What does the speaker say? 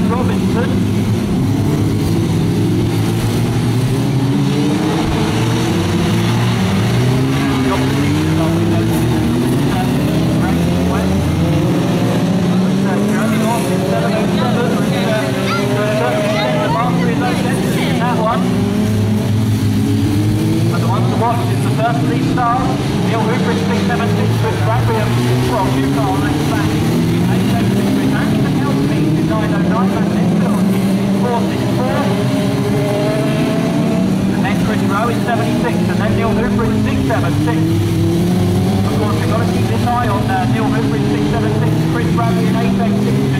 Of course, we've got to keep this eye on Neil Hooper in 676, Chris Bradley in 886.